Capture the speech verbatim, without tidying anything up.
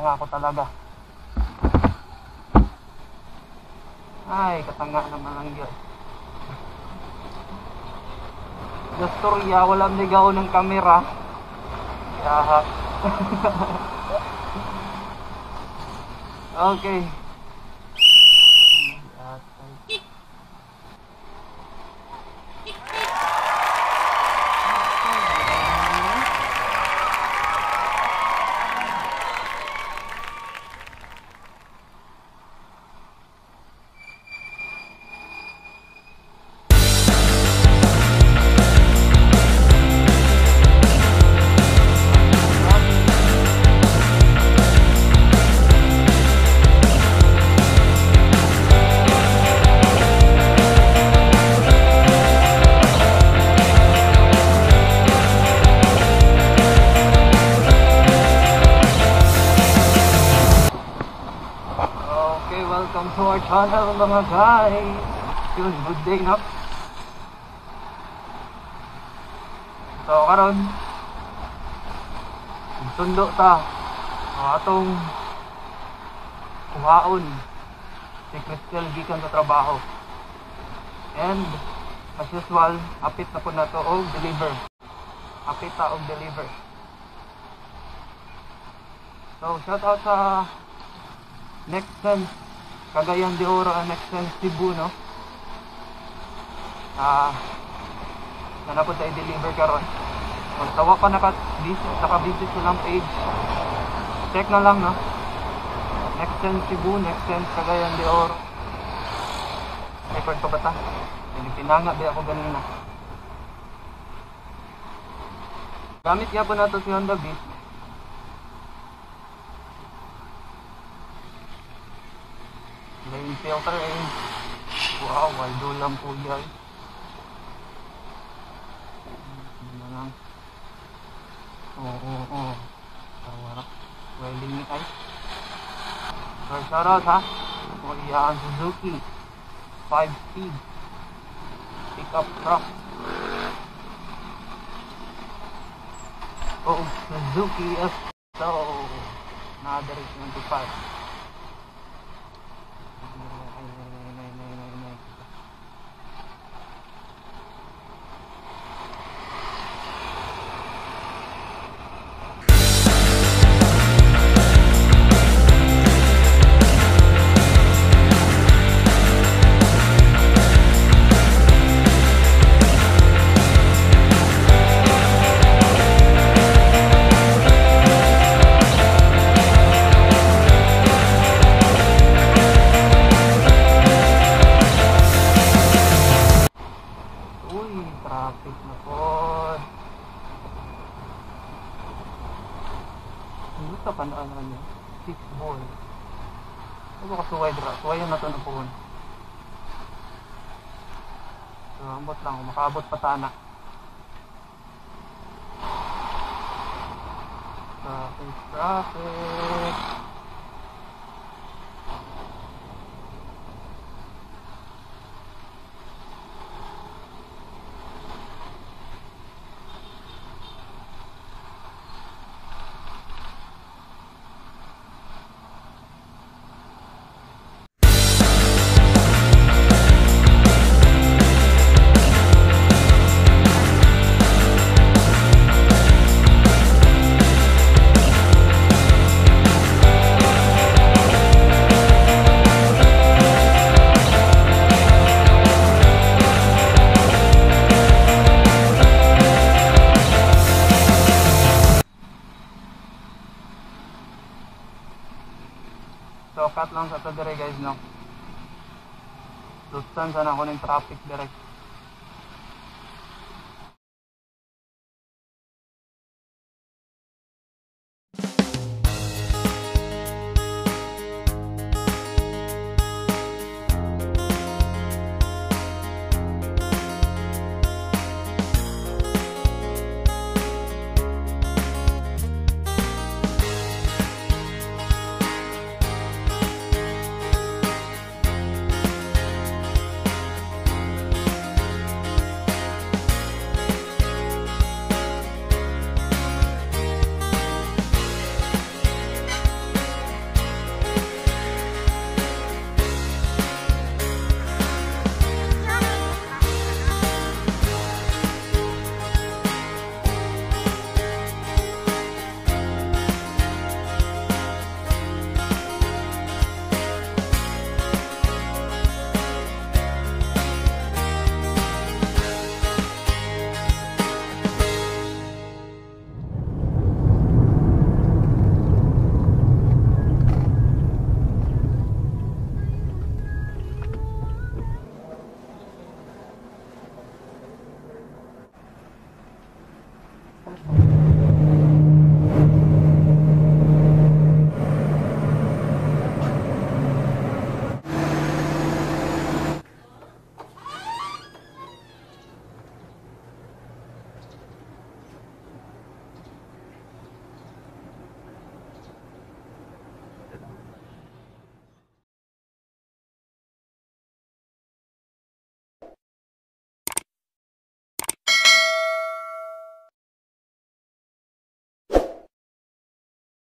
katanga ko talaga. Ay, katanga naman lang yun. Gastorya, walang ligaw ng kamera. Kaya okay. Welcome to our channel mga guys. Yun, good day no. So karon sundo ta ang atong kuhaon si Cristel gikan sa trabaho. And as usual, apit na po na to og deliver. Apit ta og deliver. So shout out sa Next Sense Cagayan de Oro and Next Sense Cebu no. Ah, na po tayo deliver karon. Kung tawa pa naka-visit, naka-visit silang page, check na lang no. Next Sense Cebu, Next Sense Cagayan de Oro. Record pa ba ta? Pinanga di ako ganina. Gamit nga po nato si Honda Beat. Lane filter eh. Wow, waldo lang po yan. Ano lang. Oo, oo, oo. Tawarak. Welding ni ay. So, shoutout ha. O iya ang Suzuki five speed pickup truck. O Suzuki S so another twenty-five. Traffic na po. Ano ito ka na ano niya? Six ball. Ano ka suway dra? Suway na ito na po. So, ambot lang. Makaabot pa sana. Traffic, traffic. So cut lang sa to dire guys no. Lutsan sana ako ng traffic direct.